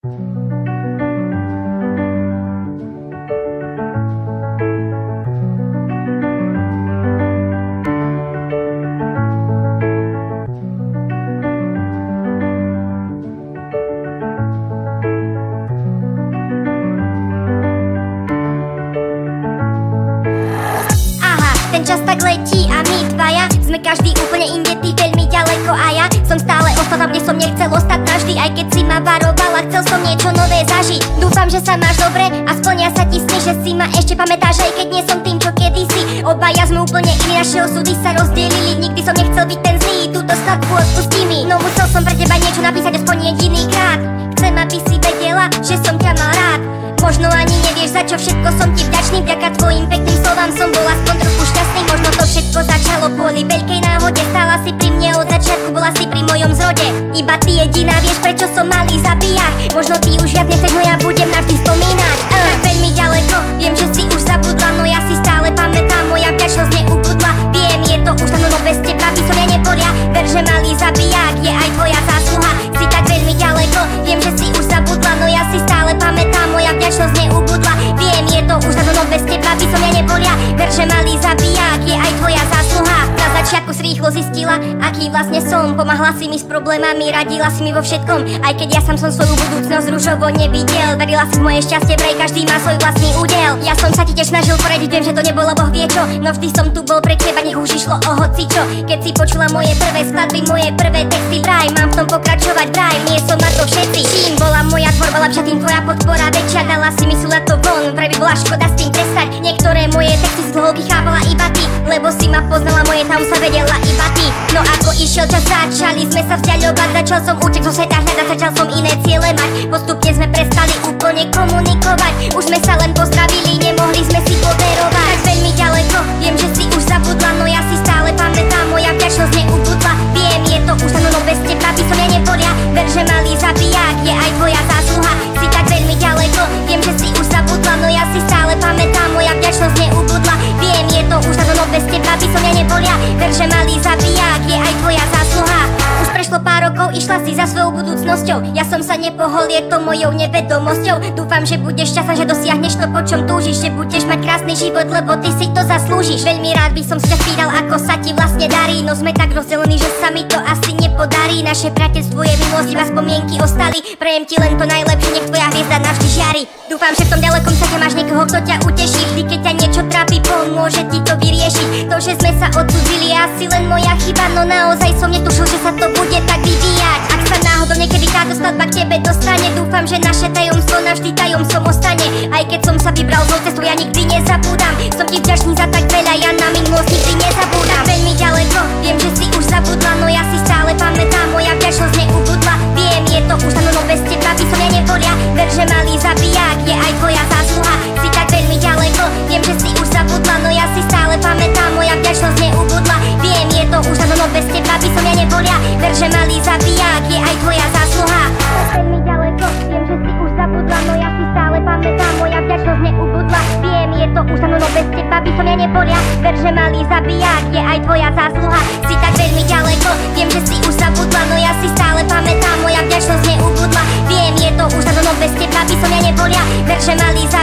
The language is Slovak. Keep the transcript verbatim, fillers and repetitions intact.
Ten čas tak letí a my dvaja sme každý úplne inde, ty veľmi ďaleko a ja som stále ostala, kde som nechcel ostať navždy. Aj keď si ma varovala, chcel som niečo nové zažiť. Dúfam, že sa máš dobre a splnia sa ti sny, že si ma ešte pamätáš, aj keď nie som tým, čo kedysi. Obaja sme úplne iní, naše osudy sa rozdelili. Nikdy som nechcel byť ten zlý, túto skladbu odpustí mi. No musel som pre teba niečo napísať aspoň jediný krát. Chcem, aby si vedela, že som ťa mal rád. Možno ani nevieš, za čo všetko som ti vďačný. Vďaka tvojim pekným slovám som bol aspoň trochu šťastný. Možno to všetko začalo kvôli veľkej náhode. Stála si pri mne od začiatku, bola si pri mojom zrode. Iba ty jediná vieš, prečo som malý zabíjak. Možno ty už viac nechceš, no ja budem navždy spomínať. uh, Tak veľmi ďaleko, viem, že si už zabudla, no ja si stále pamätám, moja vďačnosť neubudla. Viem, je to už dávno, no bez teba by som ja nebolia. Ver, že malý zabíjak je aj tvoja zásluha. Si tak veľmi ďaleko, viem, že si už zabudla, no ja si stále pamätám, moja vďačnosť neubudla. Viem, je to už dávno, no bez teba by som ja nebolia. Ver, že malý zabíjak je aj tvoja zásluha. Na začiatku si rýchlo zistila, aký vlastne som. Pomáhla si mi s problémami, radila si mi vo všetkom. Aj keď ja sám som svoju budúcnosť ružovo nevidel. Verila si v moje šťastie, vraj každý má svoj vlastný údel. Ja som sa ti tiež snažil poradiť, viem, že to nebolo boh vie čo. No vždy som tu bol pre teba, nech už išlo o hocičo. Keď si počula moje prvé skladby, moje prvé texty, vraj mám v tom pokračovať, vraj nie som na to všetci. Čím bola moja tvorba lepšia, tým tvoja podpora väčšia. Dala si mi súľad to von, vraj by bola škoda s tým prestať. Niektoré moje texty z dlho vychávala iba ty, lebo si ma poznala, moje tam sa vedela iba ty. No ako išiel čas, začali sme sa vzdiaľovať. Začal som útek zo sveta hľadať, začal som iné ciele mať. Postupne sme prestali úplne komunikovať. Už sme sa len pozdravili, nemohli sme si poverovať. Tak veľmi ďaleko, viem, že si už zabudla, no ja si stále pamätám, moja vďačnosť neubudla. Viem, je to už dávno, no bez teba by som ja nebolia. Ver, že malý zabíjak je aj tvoja zásluha. Si tak veľmi ďaleko, viem, že si už zabudla, no ja si stále pamätám, moja vďačnosť neubudla. Viem, je to už dávno, no bez teba by som ja nebolia. Ver, že malý zabíjak je aj tvoja zásluha. Už prešlo pár rokov, išla si za svojou budúcnosťou. Ja som sa nepohol, je to mojou nevedomosťou. Dúfam, že budeš šťastná, že dosiahneš to, po čom túžiš. Že budeš mať krásny život, lebo ty si to zaslúžiš. Veľmi rád by som sa spýtal, ako sa ti vlastne darí. No sme tak rozdelení, že sa mi to asi nepodarí. Naše priateľstvo je minulosť, iba spomienky ostali. Prejem ti len to najlepšie, nech tvoja hviezda navždy žiari. Dúfam, že v tom ďalekom svete máš niekoho, kto ťa uteší. Vždy, keď ťa niečo trápi, pomôže ti to vyriešiť. To, že sme sa odsudzili, je asi len moja chyba. No naozaj som netušil, že sa to bude tak vyvíjať. Ak sa náhodou niekedy táto skladba k tebe dostane, dúfam, že naše tajomstvo navždy tajomstvom ostane. Aj keď som sa vybral zlou cestou, ja nikdy nezabúdam. Som ti vďačný za tak veľa, ja na minulosť nikdy nezabúdam. Veľmi ďaleko, viem, že si už zabudla, no ja si stále pamätám, moja vďačnosť neubudla. Viem, je to už dávno, no bez teba by som ja nebolia. Ver, že malý zabíjak je aj tvoja zásluha. Si tak veľmi ďaleko, viem, že si už zabudla, no ja si stále pamätám, moja vďačnosť neubudla. Viem, je to už dávno, no bez teba by som ja nebolia. Ver, že malý zabíjak je aj tvoja zásluha. Veľmi ďaleko, viem, že si už zabudla, no ja si stále pamätám, moja vďačnosť neubudla. Viem, je to už dávno, no bez teba by som ja nebolia. Ver, že malý zabíjak je aj tvoja zásluha. Si tak veľmi ďaleko, viem, že si už zabudla, no ja si stále pamätám, moja vďačnosť neubudla. Viem, je to už dávno, no bez teba by som ja nebolia. Ver, že malý zabíjak